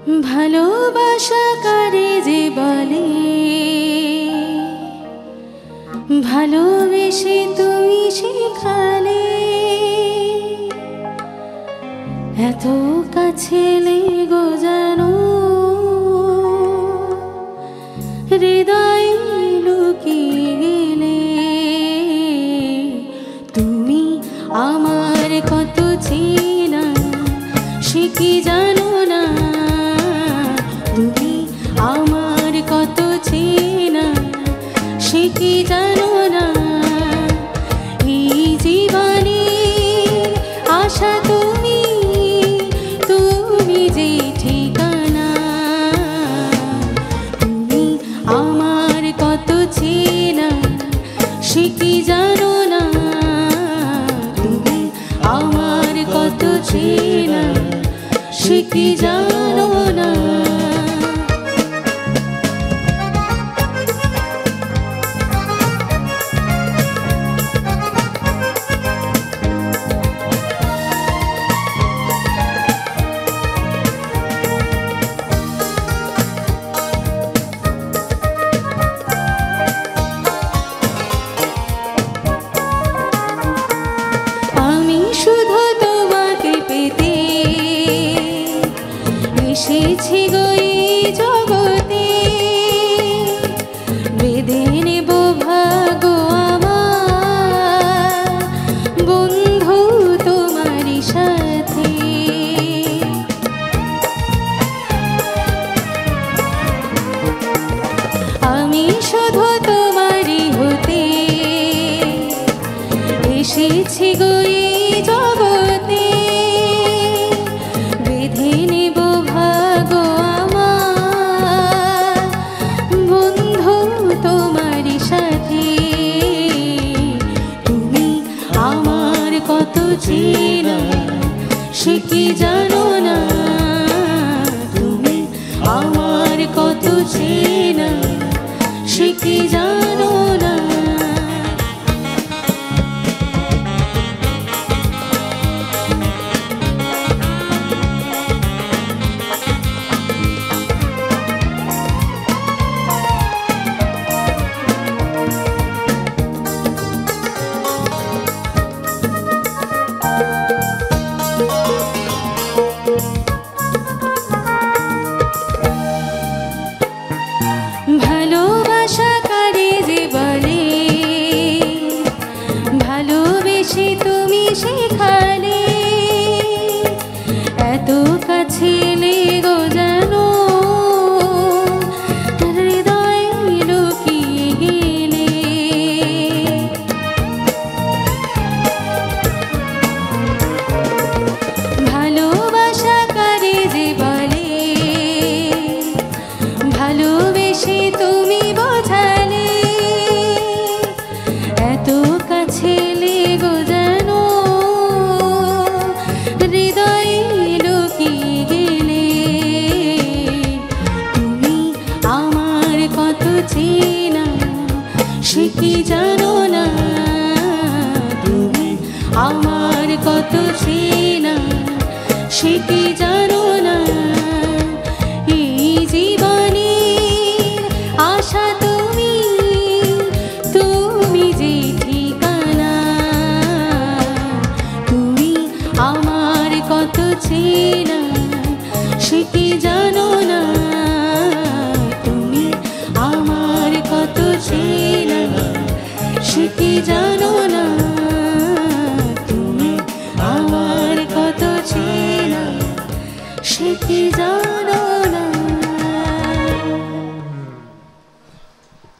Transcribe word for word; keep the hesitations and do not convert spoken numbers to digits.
ভালোবাসা কারে যে বলে, ভালোবেসে তুমি শিখালে, এত কাছে লেগো জানো, হৃদয় লুকিয়ে গেলে। তুমি আমার কত চেনা সে কি জানো না, তুমি আমার কত চেনা সে কি জানো না। এই জীবনে আশা তুমি, তুমি যে ঠিকানা। তুমি আমার কত চেনা সে কি জানো না, তুমি আমার কত চেনা সে কি জানো না। আমি শুধু তোমাকে পেতে এসেছি গো এই জগতে, বেঁধে নেব ভাগ্য আমার বন্ধু তোমারই সাথে। আমি শুধু তোমারই হতে এসেছি গো এই জগতে, বেঁধে নেব ভাগ্য আমার বন্ধু তোমারই সাথে। তুমি আমার কত চেনা সে কি জানো না, তুমি আমার কত চেনা সে কি জানো না। ভালোবাসা কারে যে বলে, ভালোবেসে তুমি শেখালে, এত কাছে লেগো জানো, হৃদয় লুকিয়ে গেলে। ভালোবাসা কারে যে বলে, ভালোবেসে তুমি বোঝালে, এত কাছে লেগো জানো, হৃদয়ে লুকিয়ে গেলে। তুমি আমার কত চেনা সে কি জানো না, তুমি আমার কত চেনা সে কি জানো না। এই জীবনে আশা তুমি, তুমি যে ঠিকানা। তুমি আমার কত চেনা সে কি জানো না, তুমি আমার কত চেনা সে কি জানো না। তুমি আমার কত চেনা সে কি জানো।